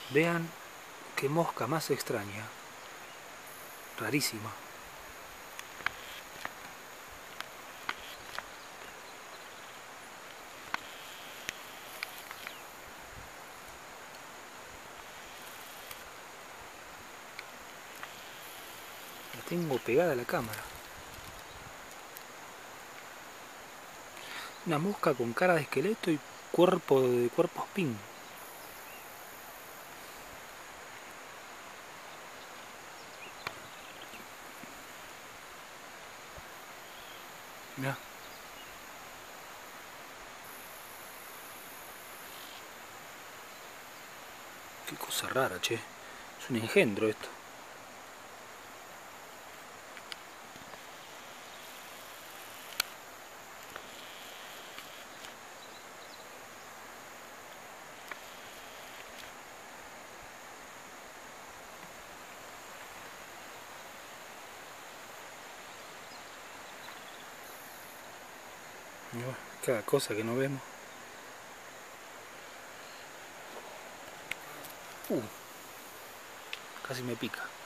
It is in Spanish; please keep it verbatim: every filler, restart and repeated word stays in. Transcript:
Vean qué mosca más extraña. Rarísima. La tengo pegada a la cámara. Una mosca con cara de esqueleto y cuerpo de cuerpo spin. Mirá. Qué cosa rara, che. Es un engendro esto. Y bueno, cada cosa que no vemos. Uh, casi me pica.